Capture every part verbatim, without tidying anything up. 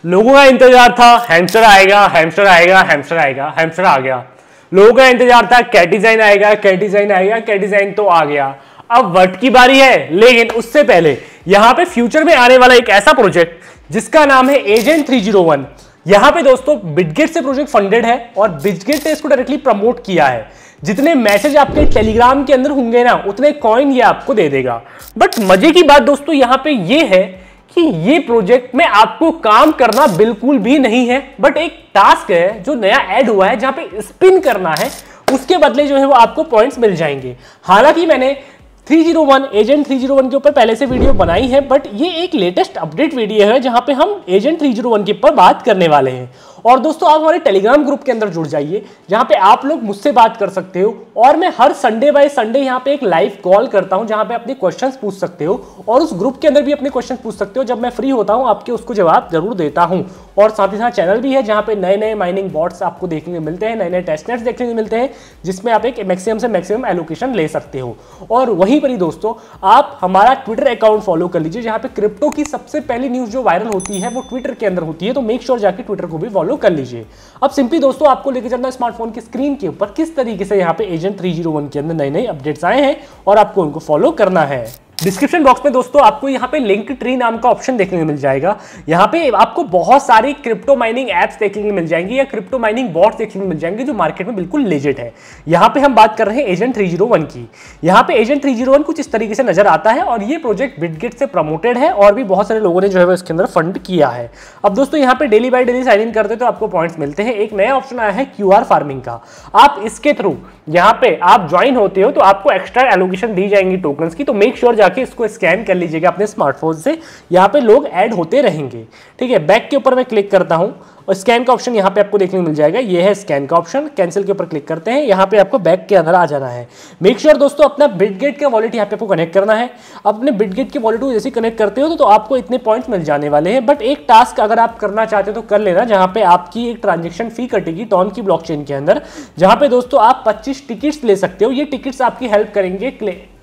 लोगों का इंतजार था हैमस्टर आएगा, हैमस्टर आएगा, हैमस्टर आएगा, हैमस्टर आ गया। लोगों का इंतजार था कैट डिजाइन आएगा, कैट डिजाइन आएगा, कैट डिजाइन तो आ गया। अब वर्ट की बारी है, लेकिन उससे पहले यहां पे फ्यूचर में आने वाला एक ऐसा प्रोजेक्ट जिसका नाम है एजेंट थ्री ज़ीरो वन। यहां पे दोस्तों बिटगेट से प्रोजेक्ट फंडेड है और बिटगेट ने इसको डायरेक्टली प्रमोट किया है। जितने मैसेज आपके टेलीग्राम के अंदर होंगे ना, उतने कॉइन ये आपको दे देगा। बट मजे की बात दोस्तों यहां पे ये है कि ये प्रोजेक्ट में आपको काम करना बिल्कुल भी नहीं है, बट एक टास्क है जो नया ऐड हुआ है जहां पे स्पिन करना है, उसके बदले जो है वो आपको पॉइंट्स मिल जाएंगे। हालांकि मैंने three zero one agent three zero one के ऊपर पहले से वीडियो बनाई है, बट ये एक लेटेस्ट अपडेट वीडियो है जहां पे हम एजेंट थ्री ज़ीरो वन के ऊपर बात करने वाले हैं। और दोस्तों आप हमारे टेलीग्राम ग्रुप के अंदर जुड़ जाइए जहां पे आप लोग मुझसे बात कर सकते हो और मैं हर संडे बाय संडे यहां पे एक लाइव कॉल करता हूं जहां पे अपने क्वेश्चंस पूछ सकते हो और उस ग्रुप के अंदर भी अपने क्वेश्चंस पूछ सकते हो। जब मैं फ्री होता हूं आपके उसको जवाब जरूर देता हूं। और साथ ही साथ चैनल भी है जहां पे नए नए माइनिंग बॉट्स आपको देखने को मिलते हैं, नए नए टेस्टनेट्स देखने को मिलते हैं जिसमें आप एक मैक्सिमम से मैक्सिमम एलोकेशन ले सकते हो। और वहीं पर ही दोस्तों आप हमारा ट्विटर अकाउंट फॉलो कर लीजिए जहां पे क्रिप्टो की सबसे पहली न्यूज जो वायरल होती है वो ट्विटर के अंदर होती है, तो मेक श्योर जाके ट्विटर को भी फॉलो कर लीजिए। अब सिंपली दोस्तों आपको लेकर चलना स्मार्टफोन की स्क्रीन के ऊपर किस तरीके से यहाँ पे एजेंट थ्री ज़ीरो वन के अंदर नए नए अपडेट्स आए हैं और आपको उनको फॉलो करना है। डिस्क्रिप्शन बॉक्स में दोस्तों आपको यहाँ पे लिंक ट्री नाम का ऑप्शन देखने को मिल जाएगा। यहाँ पे आपको बहुत सारी क्रिप्टो माइनिंग एप्स देखने को मिल जाएंगी या क्रिप्टो माइनिंग बॉट्स देखने को मिल जाएंगे जो मार्केट में बिल्कुल लेजिट है। यहाँ पे हम बात कर रहे हैं एजेंट थ्री ज़ीरो वन की। यहाँ पे एजेंट थ्री ज़ीरो वन कुछ इस तरीके से नजर आता है और ये प्रोजेक्ट बिटगेट से प्रमोटेड है और भी बहुत सारे लोगों ने जो है इसके अंदर फंड किया है। अब दोस्तों यहाँ पे daily by daily sign in करते तो आपको पॉइंट्स मिलते हैं। एक नया ऑप्शन आया है क्यू आर फार्मिंग का। आप इसके थ्रू यहाँ पे आप ज्वाइन होते हो तो आपको एक्स्ट्रा एलोकेशन दी जाएंगी टोकन्स की, तो मेक श्योर जाके इसको स्कैन कर लीजिएगा अपने स्मार्टफोन से। यहाँ पे लोग ऐड होते रहेंगे। ठीक है, बैक के ऊपर मैं क्लिक करता हूं और स्कैन का ऑप्शन यहाँ पे आपको देखने को मिल जाएगा। ये है स्कैन का ऑप्शन। कैंसिल के ऊपर क्लिक करते हैं, यहाँ पे आपको बैक के अंदर आ जाना है। मेक श्योर दोस्तों अपना बिटगेट का वॉलेट यहाँ पे आपको कनेक्ट करना है। अपने बिटगेट के वॉलेट को जैसे कनेक्ट करते हो तो, तो आपको इतने पॉइंट्स मिल जाने वाले हैं। बट एक टास्क अगर आप करना चाहते हो तो कर लेना, जहाँ पे आपकी एक ट्रांजेक्शन फी कटेगी टॉन की ब्लॉकचेन के अंदर, जहाँ पे दोस्तों आप पच्चीस टिकट्स ले सकते हो। ये टिकट्स आपकी हेल्प करेंगे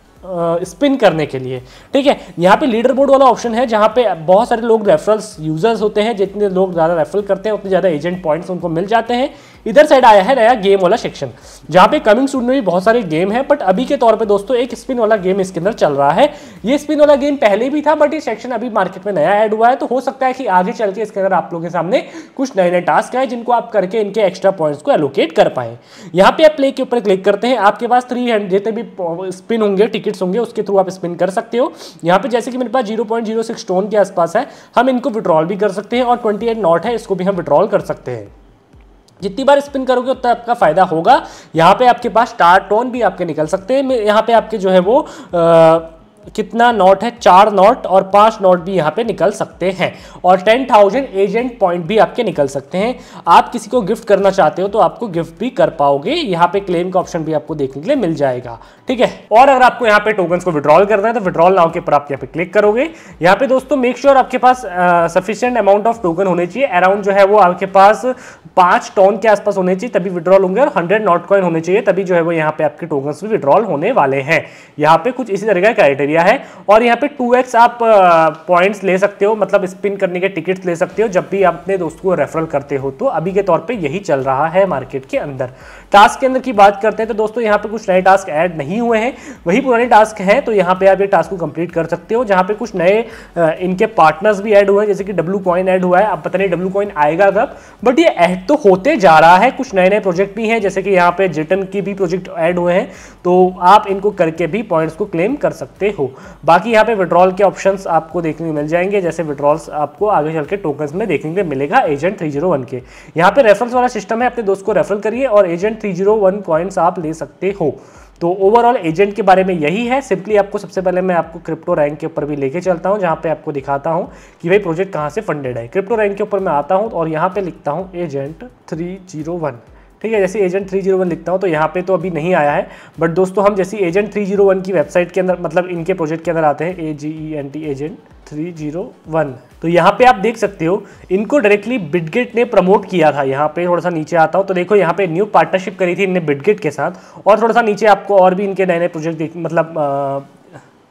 स्पिन करने के लिए। ठीक है, यहाँ पे लीडर बोर्ड वाला ऑप्शन है जहाँ पे बहुत सारे लोग रेफरल्स यूजर्स होते हैं। जितने लोग ज़्यादा रेफरल करते हैं उतने ज़्यादा एजेंट पॉइंट्स उनको मिल जाते हैं। इधर साइड आया है नया गेम वाला सेक्शन जहाँ पे कमिंग सून में भी बहुत सारे गेम है, बट अभी के तौर पे दोस्तों एक स्पिन वाला गेम इसके अंदर चल रहा है। ये स्पिन वाला गेम पहले भी था बट ये सेक्शन अभी मार्केट में नया ऐड हुआ है, तो हो सकता है कि आगे चल के इसके अंदर आप लोगों के सामने कुछ नए नए टास्क आए जिनको आप करके इनके एक्स्ट्रा पॉइंट्स को एलोकेट कर पाए। यहाँ पे आप प्ले के ऊपर क्लिक करते हैं, आपके पास थ्री हंड्रेड जितने भी स्पिन होंगे टिकट्स होंगे उसके थ्रू आप स्पिन कर सकते हो। यहाँ पे जैसे कि मेरे पास zero point zero six ton के आसपास है, हम इनको विड्रॉल भी कर सकते हैं और ट्वेंटी एट नॉट है, इसको भी हम विड्रॉल कर सकते हैं। जितनी बार स्पिन करोगे उतना आपका फायदा होगा। यहाँ पे आपके पास स्टार टोन भी आपके निकल सकते हैं। यहाँ पे आपके जो है वो आ, कितना नोट है, चार नोट और पांच नोट भी यहाँ पे निकल सकते हैं और टेन थाउजेंड एजेंट पॉइंट भी आपके निकल सकते हैं। आप किसी को गिफ्ट करना चाहते हो तो आपको गिफ्ट भी कर पाओगे। यहाँ पे क्लेम का ऑप्शन भी आपको देखने के लिए मिल जाएगा। ठीक है, और अगर आपको यहाँ पे टोकन्स को विड्रॉल करना है तो विड्रॉल नाउ के ऊपर आप यहाँ पे क्लिक करोगे। यहाँ पे दोस्तों मेक श्योर आपके पास सफिशिएंट अमाउंट ऑफ टोकन होने चाहिए। अराउंड जो है वो आपके पास पांच टोन के आसपास होने चाहिए तभी विड्रॉल होंगे और हंड्रेड नॉट कॉइन होने चाहिए तभी जो है वो यहाँ पे आपके टोकन्स भी विड्रॉल होने वाले हैं। यहाँ पे कुछ इसी तरह का क्राइटेरिया है और यहाँ पे टू एक्स आप पॉइंट्स ले सकते हो, मतलब स्पिन करने के टिकट्स ले सकते हो जब भी आप अपने दोस्त को रेफरल करते हो। तो अभी के तौर पे यही चल रहा है मार्केट के अंदर। टास्क के अंदर की बात करते हैं तो दोस्तों यहाँ पे कुछ नए टास्क ऐड नहीं हुए हैं, वही पुराने टास्क हैं, तो यहाँ पे आप ये टास्क को कंप्लीट कर सकते हो। जहाँ पे कुछ नए इनके पार्टनर्स भी ऐड हुए हैं, जैसे कि डब्लू कॉइन ऐड हुआ है। अब पता नहीं डब्लू कॉइन आएगा कब, बट ये ऐड तो होते जा रहा है। कुछ नए नए प्रोजेक्ट भी हैं, जैसे कि यहाँ पे जिटन की भी प्रोजेक्ट ऐड हुए हैं, तो आप इनको करके भी पॉइंट्स को क्लेम कर सकते हो। बाकी यहाँ पे विड्रॉल के ऑप्शंस आपको देखने को मिल जाएंगे, जैसे विड्रॉल्स आपको आगे चल के टोकन्स में देखने को मिलेगा एजेंट थ्री ज़ीरो वन के। यहाँ पे रेफरल्स वाला सिस्टम है, अपने दोस्त को रेफरल करिए और agent three zero one coins आप ले सकते हो। तो ओवरऑल एजेंट के बारे में यही है। सिंपली आपको सबसे पहले मैं आपको क्रिप्टो रैंक के ऊपर भी लेके चलता हूँ जहाँ पे आपको दिखाता हूँ कि भाई प्रोजेक्ट कहाँ से फंडेड है। क्रिप्टो रैंक के ऊपर मैं आता हूँ और यहाँ पे लिखता हूँ एजेंट थ्री ज़ीरो वन। ठीक है, जैसे एजेंट थ्री ज़ीरो वन लिखता हूँ तो यहाँ पे तो अभी नहीं आया है, बट दोस्तों हम जैसे एजेंट थ्री ज़ीरो वन की वेबसाइट के अंदर, मतलब इनके प्रोजेक्ट के अंदर आते हैं, A G E N T agent three zero one, तो यहाँ पे आप देख सकते हो इनको डायरेक्टली बिटगेट ने प्रमोट किया था। यहाँ पे थोड़ा सा नीचे आता हूँ तो देखो यहाँ पे न्यू पार्टनरशिप करी थी इनने बिटगेट के साथ, और थोड़ा सा नीचे आपको और भी इनके नए नए प्रोजेक्ट मतलब आ,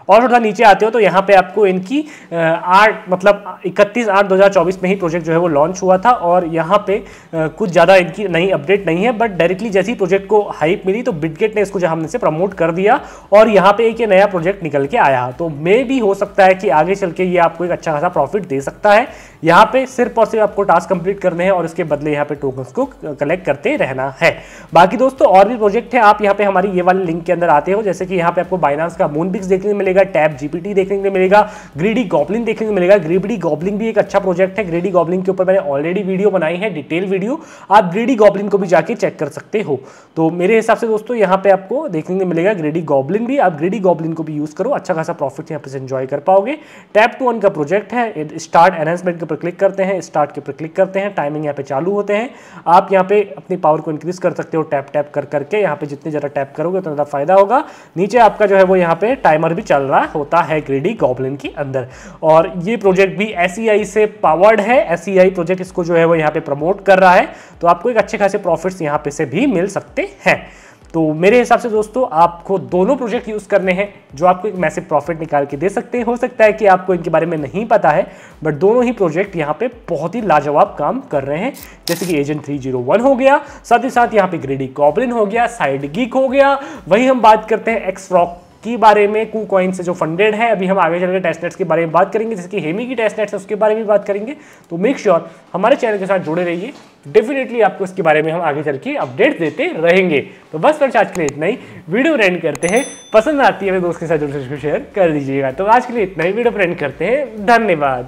और थोड़ा नीचे आते हो तो यहाँ पे आपको इनकी आठ मतलब इकतीस आठ दो हज़ार चौबीस में ही प्रोजेक्ट जो है वो लॉन्च हुआ था और यहाँ पे आ, कुछ ज़्यादा इनकी नई अपडेट नहीं है, बट डायरेक्टली जैसे ही प्रोजेक्ट को हाइप मिली तो बिटगेट ने इसको जो हमने से प्रमोट कर दिया और यहाँ पे एक ये नया प्रोजेक्ट निकल के आया। तो मे भी हो सकता है कि आगे चल के ये आपको एक अच्छा खासा प्रॉफिट दे सकता है। यहाँ पे सिर्फ और सिर्फ आपको टास्क कंप्लीट करने हैं और इसके बदले यहाँ पे टोकन्स को कलेक्ट करते रहना है। बाकी दोस्तों और भी प्रोजेक्ट है, आप यहाँ पे हमारी ये वाले लिंक के अंदर आते हो, जैसे कि यहाँ पे आपको बाइनांस का मूनबिक्स देखने को मिलेगा, टैप जीपीटी देखने को मिलेगा, ग्रीडी गॉब्लिन देखने को मिलेगा। ग्रीडी गॉब्लिन भी एक अच्छा प्रोजेक्ट है। ग्रीडी गॉब्लिन के ऊपर मैंने ऑलरेडी वीडियो बनाई है, डिटेल वीडियो, आप ग्रीडी गॉब्लिन को भी जाके चेक कर सकते हो। तो मेरे हिसाब से दोस्तों यहाँ पे आपको देखने को मिलेगा ग्रीडी गॉब्लिन भी, आप ग्रीडी गॉब्लिन को भी यूज करो, अच्छा खासा प्रॉफिट यहाँ पे एंजॉय कर पाओगे। टैप टू वन का प्रोजेक्ट है, स्टार्ट एनहांसमेंट के ऊपर क्लिक करते हैं, स्टार्ट के ऊपर क्लिक करते हैं, टाइमिंग यहाँ पे चालू होते हैं। आप यहाँ पे अपनी पावर को इंक्रीज कर सकते हो टैप टैप कर करके, यहाँ पे जितने ज़्यादा टैप करोगे उतना ज़्यादा फायदा होगा। नीचे आपका जो है वो यहाँ पे टाइमर भी चल रहा होता है ग्रीडी गॉब्लिन के अंदर। और ये प्रोजेक्ट भी एस ई आई से पावर्ड है, एस ई आई प्रोजेक्ट इसको जो है वो यहाँ पे प्रमोट कर रहा है, तो आपको एक अच्छे खासे प्रॉफिट्स यहाँ पे से भी मिल सकते हैं। तो मेरे हिसाब से दोस्तों आपको दोनों प्रोजेक्ट यूज करने हैं जो आपको एक मैसिव प्रॉफिट निकाल के दे सकते हैं। हो सकता है कि आपको इनके बारे में नहीं पता है, बट दोनों ही प्रोजेक्ट यहाँ पे बहुत ही लाजवाब काम कर रहे हैं, जैसे कि एजेंट थ्री ज़ीरो वन हो गया, साथ ही साथ यहाँ पे ग्रीडी गॉब्लिन हो गया, साइड गीक हो गया। वही हम बात करते हैं एक्स फ्रॉक की बारे में, कू कॉइन से जो फंडेड है। अभी हम आगे चलकर टेस्टनेट्स के बारे में बात करेंगे, जैसे कि हेमी की टेस्टनेट्स है उसके बारे में बात करेंगे। तो मेक श्योर sure, हमारे चैनल के साथ जुड़े रहिए, डेफिनेटली आपको इसके बारे में हम आगे चल के अपडेट देते रहेंगे। तो बस फ्रेंड्स आज के लिए इतना ही, वीडियो एंड करते हैं। पसंद आती है मेरे दोस्त के साथ जरूर शेयर कर दीजिएगा। तो आज के लिए इतना ही, वीडियो एंड करते हैं, धन्यवाद।